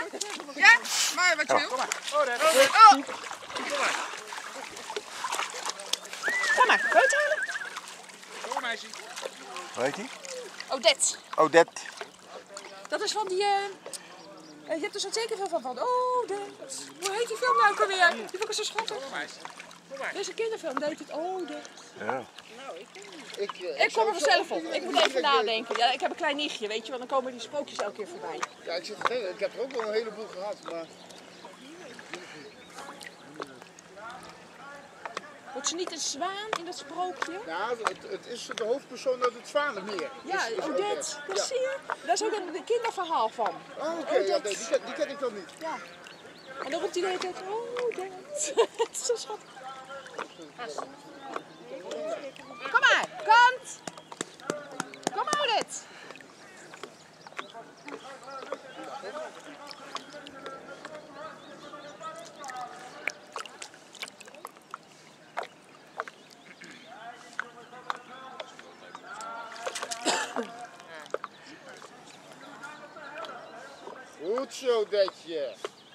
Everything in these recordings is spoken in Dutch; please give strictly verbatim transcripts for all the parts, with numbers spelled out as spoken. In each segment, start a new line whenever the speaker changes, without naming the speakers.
Ja? Maar wat je wil.
Kom maar. Oh, daar. Oh. Kom maar.
Kom maar, wil je het halen?
Kom meisje.
Hoe heet die?
Odette.
Odette.
Dat is van die... Uh, je hebt er zo zeker veel van van. Odette. Hoe heet die film nou ook alweer? Die vond ik zo schattig.
Kom meisje. Kom maar.
Dit is een kinderfilm, die heet het Odette.
Ja.
Ik, uh,
Ik kom er vanzelf op. Ik moet even nadenken. Ja, ik heb een klein nichtje, weet je, want dan komen die sprookjes elke keer voorbij.
Ja, ik, zit te denken, ik heb er ook wel een heleboel gehad, maar...
Wordt ze niet een zwaan in dat sprookje?
Ja, het, het is de hoofdpersoon uit het Zwanenmeer.
Ja,
is, is
Odette. Dat
ja.
zie je? Daar is ook een kinderverhaal van.
Oh, oké, okay. ja, nee, die, ken, die ken ik dan niet.
Ja. En dan roept hij de hele tijd, Odette. Het is zo schattig. Kom maar, kant! Kom maar, Odette.
Goed zo, Detje.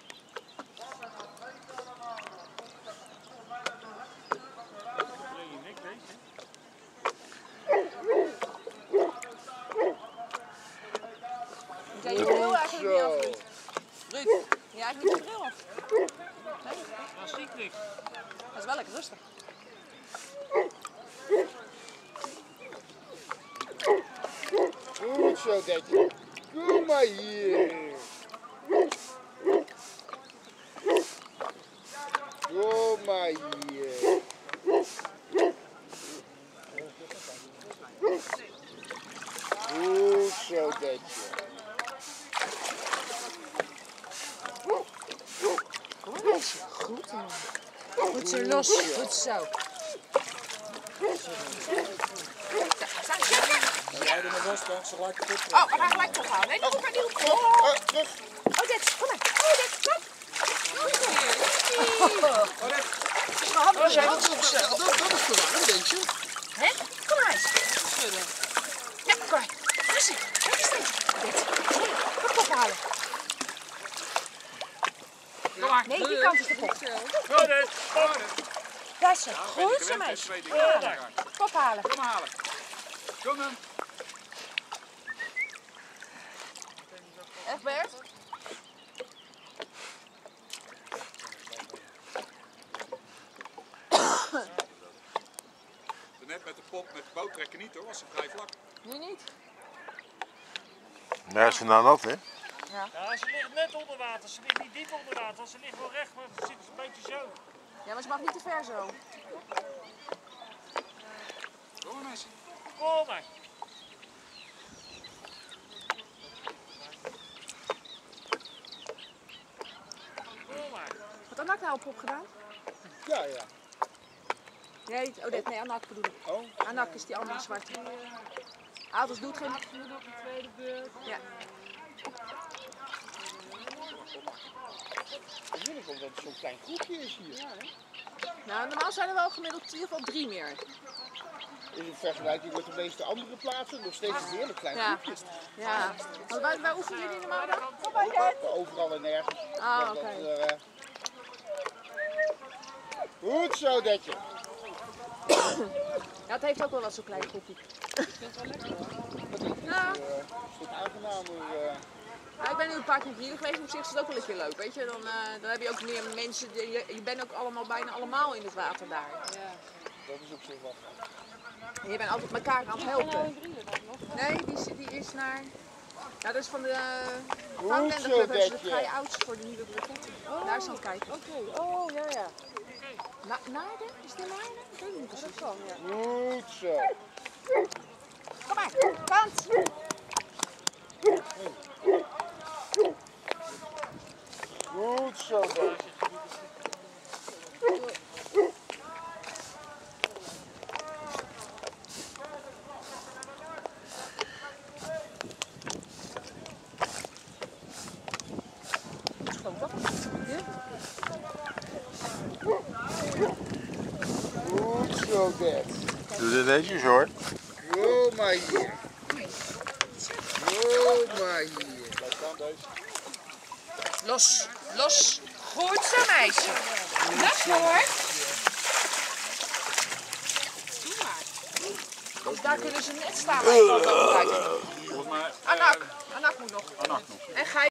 Ja, je bril eigenlijk niet af, Ruud. Ruud, ja, eigenlijk niet je bril af. Nee?
Dat zie ik niks.
Dat is wel lekker rustig.
Goed zo, Detje. Kom maar hier. Kom maar hier. Goed zo, Detje.
Goed zo. Goed zo los. Goed zo.
Jij er nog was, dan ze gelijk kapot.
Oh, we gaan gelijk teruggaan. Nee, dat hoeft maar niet op.
Oh, terug.
Oh, dit, kom maar. Oh, dit, kom.
Oh, dat,
Oh,
ja, dat, is, dat, dat is te warm, denk je?
hè? Kom maar eens. Ja, kom maar. Rustig. Kijk eens steeds. Dit. Kom pop halen.
Kom maar.
Nee, die kant is de pop.
Kom dit. Kom.
Daar is ze. Goed zo, meisje. Pop halen. Pop halen.
Kom halen. Kom dan.
Echt, Bert?
Net met de pop, met de boot trekken niet hoor, was ze vrij vlak.
Nu niet.
Nee, is ze nou nat, hè?
Ja, ze ligt net onder water. Ze ligt niet diep onder water. Ze ligt wel recht, maar ze zit een beetje zo.
Ja, maar ze mag niet te ver zo.
Kom maar meisje.
Kom maar. Kom maar.
Wat had Anak nou op pop gedaan?
Ja, ja.
Nee, Odette, nee, Anak bedoel ik.
Oh.
Anak is die andere zwarte. Adels doet geen...
Nog een tweede beurt.
Ja.
Heerlijk omdat het zo'n klein groepje is hier.
Ja, hè? Nou, normaal zijn er wel gemiddeld in ieder geval drie meer.
In vergelijking met de meeste andere plaatsen nog steeds een heerlijk klein
Ja.
groepje.
Ja. Want waar, waar oefenen jullie normaal dan? Kom maar, Jet.
Overal en nergens.
Ah,
Dat-
oké.
dat, uh... Goed zo, Detje.
Ja, het heeft ook wel wat zo'n klein groepje.
Dat is
Ja.
uh, een stuk aangenamer. Uh...
Nou, ik ben nu een paar keer hier geweest, op zich is het ook wel een keer leuk, weet je. Dan, uh, dan heb je ook meer mensen, die, je, je bent ook allemaal, bijna allemaal in het water daar.
Ja.
Dat is op zich wel fijn.
En je bent altijd elkaar aan het helpen. Nee, die, is- die is naar... Ja, dat is van de uh, Foundlander
zo,
Club, hebben ze de
Detje.
try-outs voor de nieuwe broketten. Daar is aan het kijken.
Oké, oh ja, ja.
Na Naarden? Is het Naarden? Ik weet het niet precies.
Kan, ja.
Goed zo.
Kom maar, kant!
Goed zo, Detje. Goed zo, Detje.
Doe dit netjes hoor.
Kom maar hier. Kom maar hier.
Blijf staan deze.
Los, los. Goed zo, meisje. Dag, hoor. Dus daar kunnen ze net staan. Waar je kan kijken.
Volgens mij...
Anak. Anak moet nog.
Anak nog.
En Gijs.